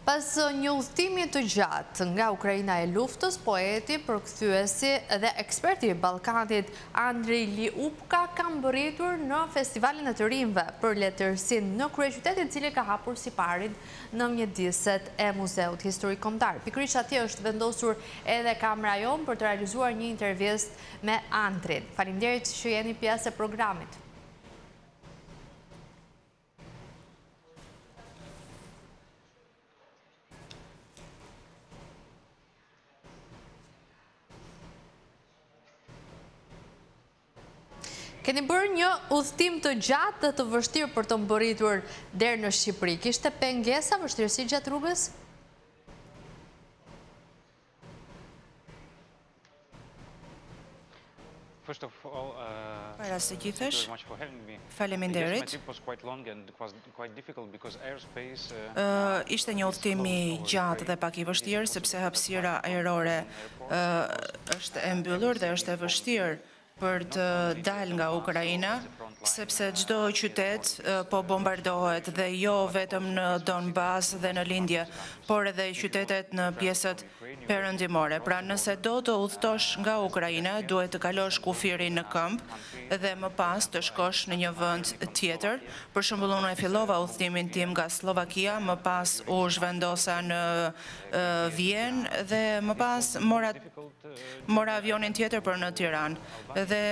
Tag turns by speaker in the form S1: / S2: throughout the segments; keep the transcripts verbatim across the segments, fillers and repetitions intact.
S1: Pas një udhëtimi të gjatë nga Ukraina e luftës, poeti, përkthyesi dhe eksperti i Ballkanit Andrei Liupka ka mbërritur në Festivalin e të rinjve për letërsinë në kryeqytet, i cili ka hapur si parin në mjediset e Muzeut Historik Kombëtar. Pikërisht atje është vendosur edhe kamera jon për të realizuar një intervistë me Andrin. Faleminderit që jeni pjesë e programit. Keni bërë një udhëtim të gjatë dhe të vështirë për të mbërritur deri në Shqipëri. Kishte pengesa, vështirësi gjatë rrugës?
S2: Para së gjithësh, faleminderit. Ishte një udhëtim i gjatë dhe pak i vështirë, sepse hapësira ajrore është e mbyllur dhe është e vështirë për të dalë nga Ukraina, sepse çdo qytet po bombardohet dhe jo vetëm në Donbas dhe në lindje, por edhe qytetet në pjesët perëndimore. Pra nëse do të udhëtosh nga Ukraina, duhet të kalosh kufirin në këmbë dhe më pas të shkosh në një vend tjetër. Për shembull, unë e fillova udhëtimin tim nga Slovakia, më pas u zhvendosa në Vjenë dhe më pas mora mora avionin tjetër për në Tiranë. Dhe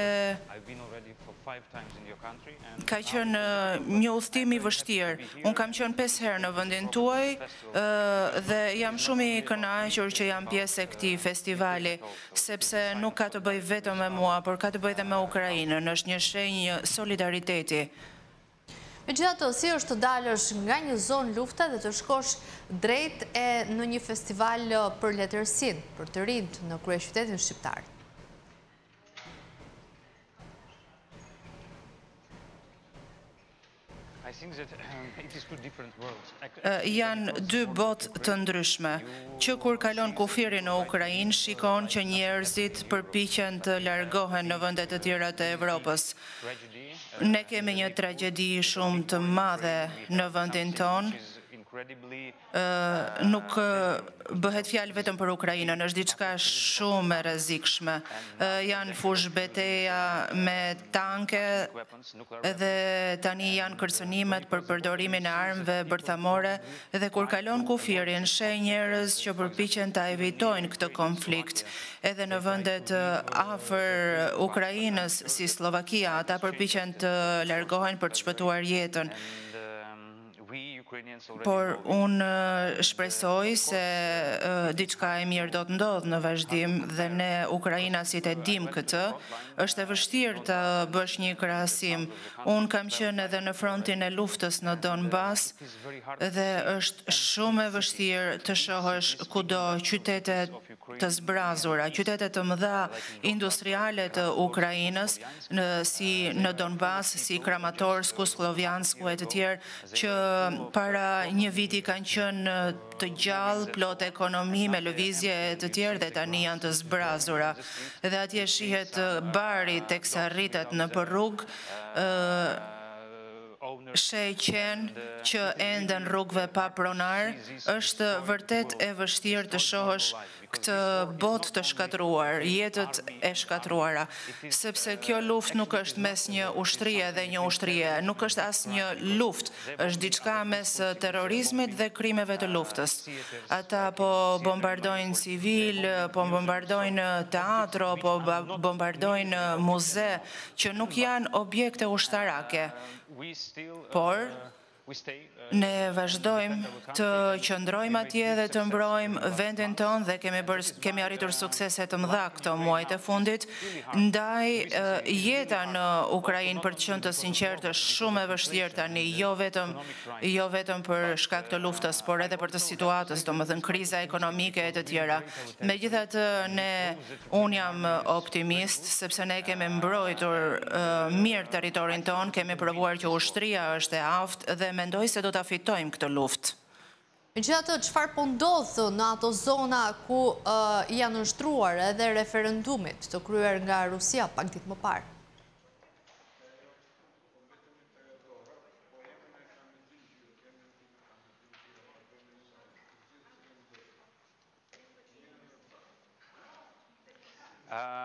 S2: ka qenë një udhëtim i vështirë. Unë kam qenë pesë herë në vendin tuaj dhe jam shumë i kënaqur që jam pjesë e këtij festivali, sepse nuk ka të bëjë vetëm me mua, por ka të bëjë edhe me Ukrainën. Është një shenjë solidariteti.
S1: Megjithatë, si është të dalësh nga një zonë lufte dhe të shkosh drejt e në një festival për letërsinë, për të rinjt në kryeqytetin shqiptar?
S2: Janë dy botë të ndryshme, që kur kalon kufiri në Ukrainë, shikon që njerëzit përpiqen të largohen në vendet të tjera të Evropës. Ne kemi një tragjedi shumë të madhe në vendin tonë. Nuk bëhet fjalë vetëm për Ukrainën, është diçka shumë e rrezikshme. Janë fush beteja me tanke dhe tani janë kërcënimet për përdorimin e armëve bërthamore dhe kur kalon kufirin, sheh njerëz që përpiqen ta evitojnë këtë konflikt. Edhe në vendet afër Ukrainës si Slovakia, ata përpiqen të largohen për të shpëtuar jetën. Por unë shpresoj se diçka e mirë do të ndodhë në vazhdim dhe ne ukrainasit e dim këtë. Është e vështirë të bësh një krahasim. Unë kam qenë edhe në frontin e luftës në Donbas dhe është shumë e vështirë të shohësh kudo qytete të zbrazura, qytete të mëdha industriale të Ukrainës, si në Donbas, si Kramatorsk, Slovjansk e të tjerë, që para një viti kanë qenë të gjallë, plot ekonomi me lëvizje e të tjerë dhe tani janë të zbrazura. Dhe atje shihet bari teksa rritet në rrugë, sheh qenë që ende në rrugëve pa pronar, është vërtet e vështirë të shohësh këtë botë të shkatruar, jetët e shkatruara, sepse kjo luftë nuk është mes një ushtrie dhe një ushtrie, nuk është as një luftë, është diçka mes terrorizmit dhe krimeve të luftës. Ata po bombardojnë civil, po bombardojnë teatro, po bombardojnë muze, që nuk janë objekte ushtarake, por ne vazhdojmë të qëndrojmë atje dhe të mbrojmë vendin tonë dhe kemi, bërë, kemi arritur suksese të mëdha këto muajt e fundit, ndaj jeta në Ukrainë, për të qenë të sinqertë, është shumë e vështirë tani, jo vetëm, jo vetëm për shkak të luftës, por edhe për të situatës, domethënë kriza ekonomike e të tjera. Megjithatë, ne unë jam optimist, sepse ne kemi mbrojtur uh, mirë territorin tonë, kemi provuar që ushtria është e aftë dhe mendoj se do ta fitojmë këtë luftë.
S1: Megjithatë, çfarë po ndodh në ato zona ku uh, janë nështruar edhe referendumit të kryer nga Rusia pak ditë më parë?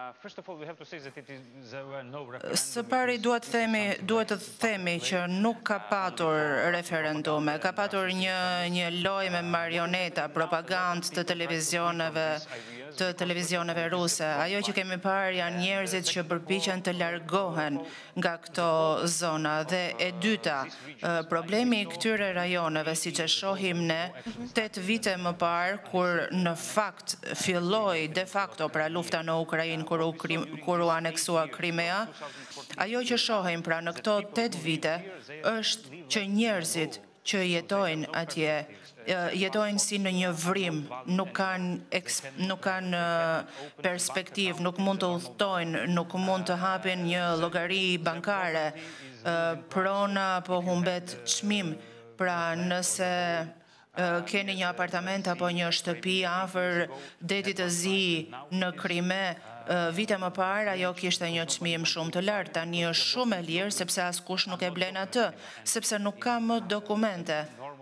S2: Së pari duhet themi, duhet të themi që nuk ka patur referendume, ka patur një një lojë me marioneta, propagandë të televizioneve të televizioneve ruse. Ajo që kemi parë janë njerëzit që përpiqen të largohen nga këto zona. Dhe e dyta, problemi i këtyre rajoneve, siç e shohim ne, tet vite më parë, kur në fakt filloi de facto pra lufta në Ukrainë kur u kur u aneksua Krimea, ajo që shohim pra në këto tet vite është që njerëzit që jetojnë atje jetojnë si në një vrim, nuk kanë nuk kanë perspektivë, nuk mund të udhtojnë, nuk mund të hapin një llogari bankare, prona po humbet çmim. Pra nëse keni një apartament apo një shtëpi afër detit të zi në Krime, vite më parë ajo kishte një çmim shumë të lartë, tani është shumë e lirë sepse askush nuk e blen atë, sepse nuk ka më dokumente.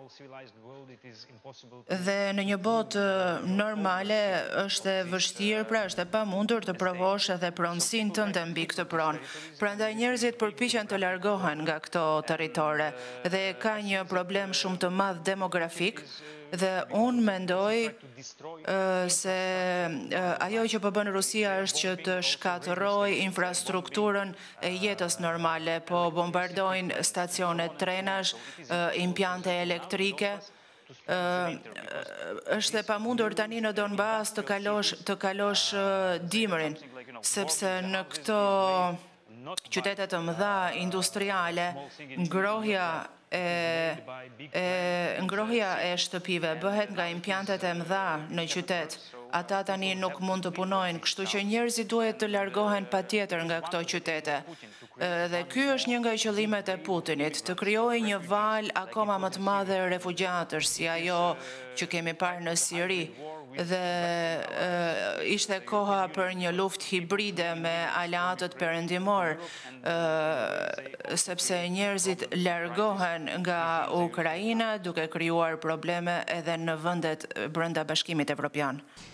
S2: Dhe në një botë normale është e vështirë, pra është e pamundur të provosh edhe pronësinë tënde mbi këtë pronë. Prandaj njerëzit përpiqen të largohen nga këto territore dhe ka një problem shumë të madh demografik. Dhe unë mendoj uh, se uh, ajo që po bën Rusia është që të shkatërroj infrastrukturën e jetës normale, po bombardojnë stacione trenash, uh, impiante elektrike. Uh, është e pamundur tani në Donbas të kalosh të kalosh uh, dimrin, sepse në këto qytete të mëdha industriale ngrohja E, e, ngrohja e shtëpive bëhet nga impiantet e mëdha në qytet. Ata tani nuk mund të punojnë, kështu që njerëzit duhet të largohen patjetër nga këto qytete. Dhe ky është një nga qëllimet e Putinit, të krijojë një valë akoma më të madhe refugjatësh, si ajo që kemi parë në Siri. Dhe e, ishte koha për një luftë hibride me aleatët perëndimor, sepse njerëzit largohen nga Ukraina duke krijuar probleme edhe në vendet brenda Bashkimit Evropian.